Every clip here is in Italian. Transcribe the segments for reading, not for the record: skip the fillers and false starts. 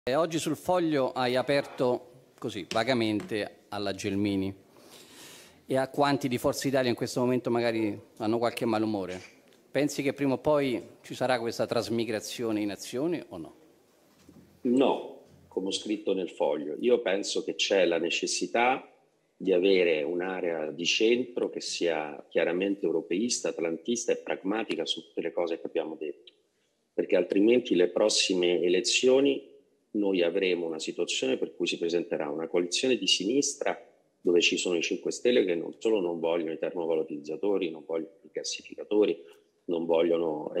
Oggi sul Foglio hai aperto così vagamente alla Gelmini e a quanti di Forza Italia in questo momento magari hanno qualche malumore. Pensi che prima o poi ci sarà questa trasmigrazione in azione o no? No, come ho scritto nel Foglio. Io penso che c'è la necessità di avere un'area di centro che sia chiaramente europeista, atlantista e pragmatica su tutte le cose che abbiamo detto, perché altrimenti le prossime elezioni noi avremo una situazione per cui si presenterà una coalizione di sinistra dove ci sono i 5 Stelle che non solo non vogliono i termovalorizzatori, non vogliono i gassificatori, non vogliono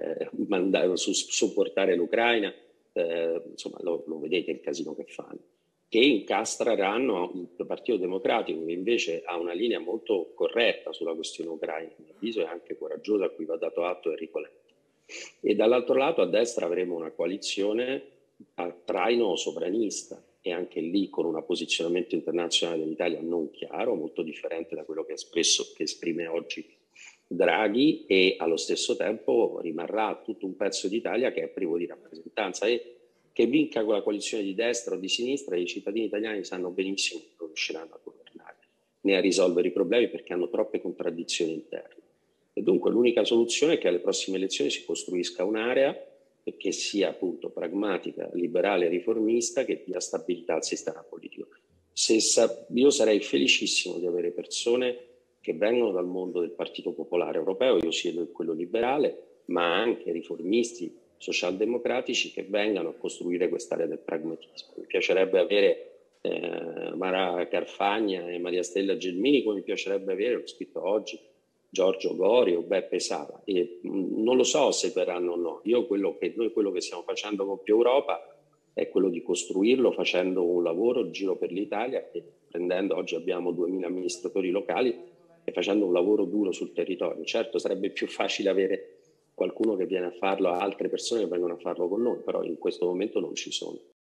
supportare l'Ucraina, insomma lo vedete il casino che fanno, che incastreranno il Partito Democratico, che invece ha una linea molto corretta sulla questione ucraina, a mio avviso, e anche coraggiosa, a cui va dato atto Enrico Letta. E dall'altro lato a destra avremo una coalizione a traino sovranista e anche lì con un posizionamento internazionale dell'Italia non chiaro, molto differente da quello che esprime oggi Draghi, e allo stesso tempo rimarrà tutto un pezzo d'Italia che è privo di rappresentanza, e che vinca con la coalizione di destra o di sinistra i cittadini italiani sanno benissimo che non riusciranno a governare né a risolvere i problemi perché hanno troppe contraddizioni interne. E dunque l'unica soluzione è che alle prossime elezioni si costruisca un'area che sia appunto pragmatica, liberale e riformista, che dia stabilità al sistema politico. Io sarei felicissimo di avere persone che vengono dal mondo del Partito Popolare Europeo, io siedo in quello liberale, ma anche riformisti, socialdemocratici, che vengano a costruire quest'area del pragmatismo. Mi piacerebbe avere Mara Carfagna e Maria Stella Gelmini, come mi piacerebbe avere, l'ho scritto oggi, Giorgio Gori o Beppe Sala, e non lo so se verranno o no. Quello che stiamo facendo con Più Europa è quello di costruirlo facendo un lavoro in giro per l'Italia e prendendo, oggi abbiamo 2000 amministratori locali, e facendo un lavoro duro sul territorio. Certo sarebbe più facile avere qualcuno che viene a farlo, altre persone che vengono a farlo con noi, però in questo momento non ci sono.